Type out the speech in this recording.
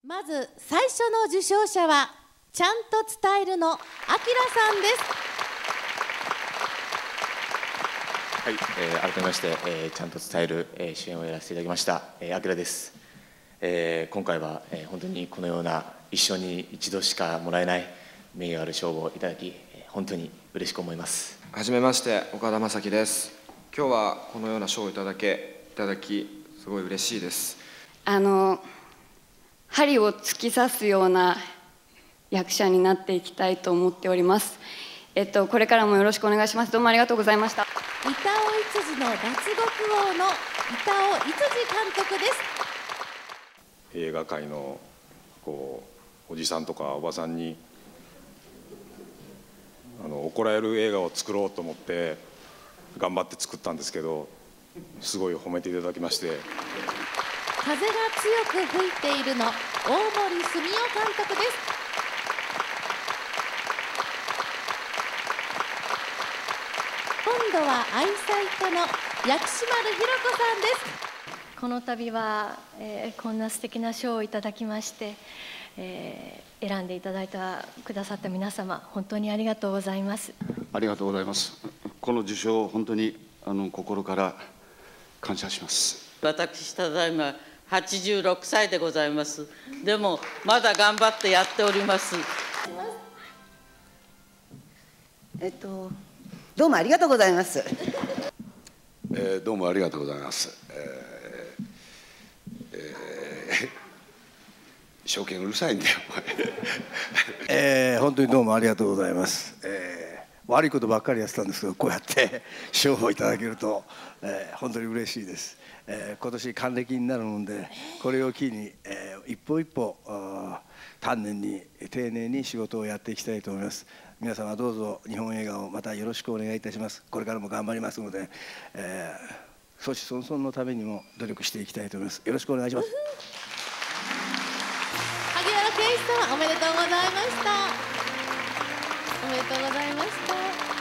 まず最初の受賞者はちゃんと伝えるのあきらさんです。 はい、改めまして、ちゃんと伝える、主演をやらせていただきましたあきらです。今回は、本当にこのような一生に一度しかもらえない名誉ある賞をいただき、本当に嬉しく思います。 はじめまして、岡田将生です。今日はこのような賞をいただきすごい嬉しいです。 針を突き刺すような役者になっていきたいと思っております。これからもよろしくお願いします。どうもありがとうございました。 板尾一次の脱獄王の板尾一次監督です。 映画界のおじさんとかおばさんに怒られる映画を作ろうと思って頑張って作ったんですけど、すごい褒めていただきまして。 風が強く吹いているの大森澄夫監督です。今度は愛妻家の薬師丸ひろ子さんです。 この度は、こんな素敵な賞をいただきまして、選んでいただいたくださった皆様、本当にありがとうございます。 ありがとうございます。この受賞を本当に心から感謝します。 私ただいま86歳でございます。でもまだ頑張ってやっております。 どうもありがとうございます。 どうもありがとうございます。証券うるさいんだよ。 本当にどうもありがとうございます。悪いことばっかりやってたんですけど、こうやって賞をいただけると、本当に嬉しいです。今年還暦になるので、これを機に、一歩一歩丹念に丁寧に仕事をやっていきたいと思います。皆様どうぞ日本映画をまたよろしくお願いいたします。これからも頑張りますので、相思相尊のためにも努力していきたいと思います。よろしくお願いします。 萩原圭一さん、おめでとうございました。おめでとうございました。